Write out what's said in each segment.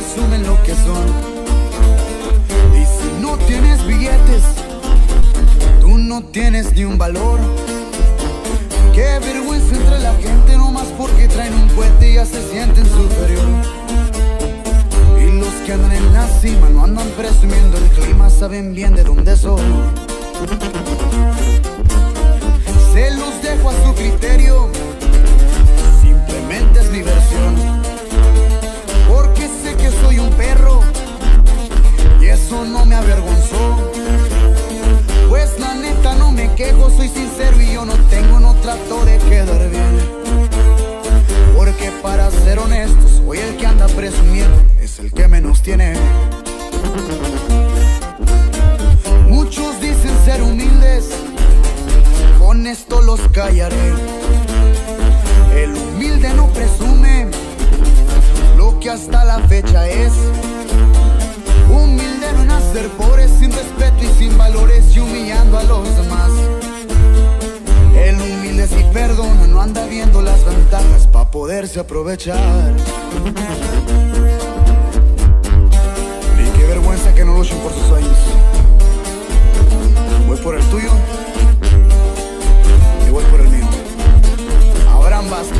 presumen lo que son. Y si no tienes billetes, tú no tienes ni un valor. Qué vergüenza entre la gente nomás porque traen un cohete y ya se sienten superior. Y los que andan en la cima no andan presumiendo el clima, saben bien de dónde soy. Se los dejo a su criterio, simplemente es mi versión. Porque sé que soy un perro y eso no me avergonzó. Pues la neta no me quejo, soy sincero y yo no tengo, no trato de quedar bien. Porque para ser honesto, soy el que anda presumiendo, es el que menos tiene. Muchos dicen ser humildes, con esto los callaré. El humilde no presume lo que hasta la fecha es. Humilde no nacer pobre, sin respeto y sin valores y humillando a los demás. El humilde sí perdona, no anda viendo las ventajas pa' poderse aprovechar. Y qué vergüenza que no luchen por sus sueños. Voy por el tuyo y voy por el mío. Abraham Vázquez.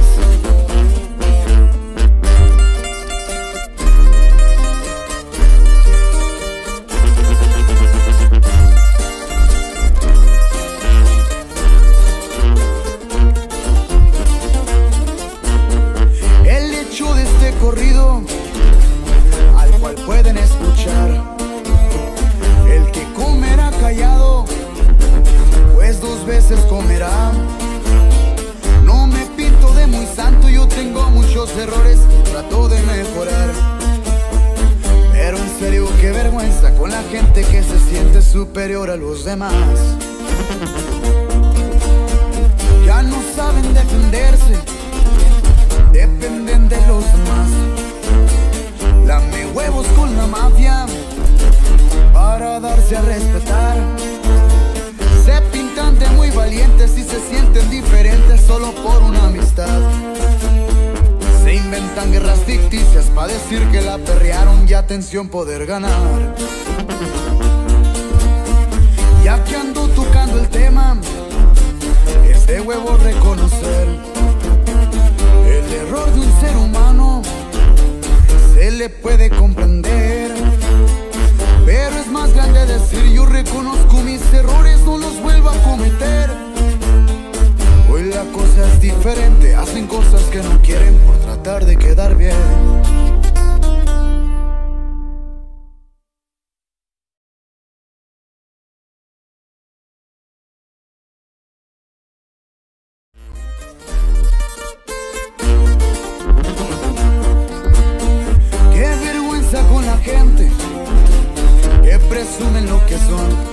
Corrido al cual pueden escuchar. El que comerá callado, pues dos veces comerá. No me pinto de muy santo, yo tengo muchos errores, trato de mejorar. Pero en serio qué vergüenza con la gente que se siente superior a los demás. Ya no saben defenderse, dependen de los demás. Lame huevos con la mafia para darse a respetar. Se pintan de muy valientes y se sienten diferentes solo por una amistad. Se inventan guerras ficticias para decir que la perrearon y atención poder ganar. Ya que ando tocando el tema, es de huevo reconocer el error de un ser humano. Se le puede comprender, pero es más grande decir yo reconozco mis errores, no los vuelvo a cometer. Hoy la cosa es diferente, hacen cosas que no quieren por tratar de quedar bien. Con la gente que presumen lo que son.